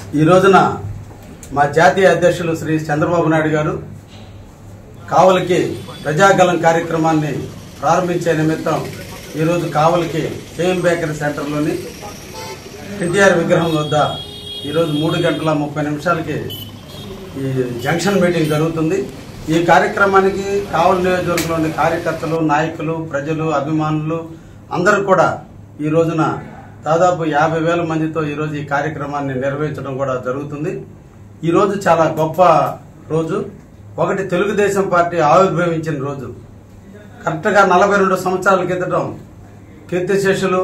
ఈ రోజున మా జాతీయ అధ్యక్షులు శ్రీ చంద్రబాబు నాయుడు గారు కావలికి ప్రజాగలం కార్యక్రమాన్ని ప్రారంభించే నిమిత్తం ఈరోజు కావలికి కేఎం బేకరీ సెంటర్లోని ఎన్టీఆర్ విగ్రహం వద్ద ఈరోజు 3:30 ఈ జంక్షన్ మీటింగ్ జరుగుతుంది. ఈ కార్యక్రమానికి కావలి నియోజకవర్గంలోని కార్యకర్తలు, నాయకులు, ప్రజలు, అభిమానులు అందరూ కూడా ఈ రోజున దాదాపు 50,000 మందితో ఈరోజు ఈ కార్యక్రమాన్ని నిర్వహించడం కూడా జరుగుతుంది. ఈ రోజు చాలా గొప్ప రోజు. ఒకటి, తెలుగుదేశం పార్టీ ఆవిర్భవించిన రోజు. కరెక్ట్ గా 42 సంవత్సరాల క్రితం కీర్తిశేషులు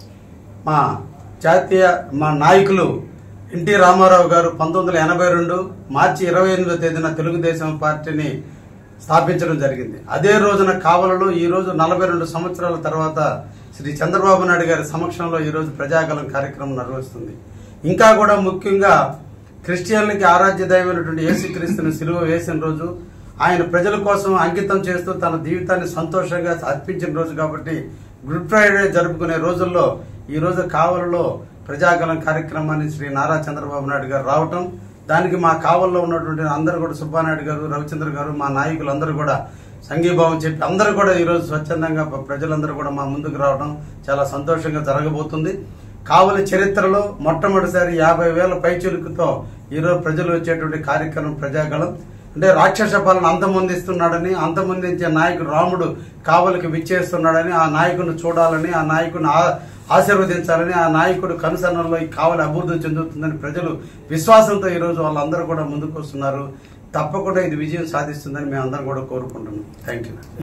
మా నాయకులు ఎన్టీ రామారావు గారు 1982 మార్చి 28వ తేదీన తెలుగుదేశం పార్టీని స్థాపించడం జరిగింది. అదే రోజున కావలలో ఈ రోజు 42 సంవత్సరాల తర్వాత శ్రీ చంద్రబాబు నాయుడు గారి సమక్షంలో ఈ రోజు ప్రజాగలం కార్యక్రమం నిర్వహిస్తుంది. ఇంకా కూడా ముఖ్యంగా క్రిస్టియన్లకి ఆరాధ్య దైవమైనటువంటి యేసుక్రీస్తుని సిలువ వేసిన రోజు, ఆయన ప్రజల కోసం అంకితం చేస్తూ తన జీవితాన్ని సంతోషంగా అర్పించిన రోజు కాబట్టి గుడ్ ఫ్రైడే జరుపుకునే రోజుల్లో ఈ రోజు కావలలో ప్రజాగలం కార్యక్రమాన్ని శ్రీ నారా చంద్రబాబు నాయుడు గారు రావటం, దానికి మా కావల్లో ఉన్నటువంటి అందరూ కూడా సుబ్బానాయుడు గారు, రవిచంద్ర గారు, మా నాయకులు అందరూ కూడా సంఘీభావం చెప్పి అందరూ కూడా ఈరోజు స్వచ్ఛందంగా ప్రజలందరూ కూడా మా ముందుకు రావడం చాలా సంతోషంగా జరగబోతుంది. కావలి చరిత్రలో మొట్టమొదటిసారి 50,000 పైచులుకుతో ఈరోజు ప్రజలు వచ్చేటువంటి కార్యక్రమం ప్రజాగలం. అంటే రాక్షస పాలన అంతమొందిస్తున్నాడని, అంతమొందించే నాయకుడు రాముడు కావలికి విచ్చేస్తున్నాడని, ఆ నాయకుడిని చూడాలని, ఆ నాయకుడిని ఆశీర్వదించాలని, ఆ నాయకుడు కనుసన్నల్లో ఈ కావలి అభివృద్ధి చెందుతుందని ప్రజలు విశ్వాసంతో ఈరోజు వాళ్ళందరూ కూడా ముందుకు వస్తున్నారు. తప్పకుండా ఇది విజయం సాధిస్తుందని మేము అందరం కూడా కోరుకుంటున్నాం. Thank you.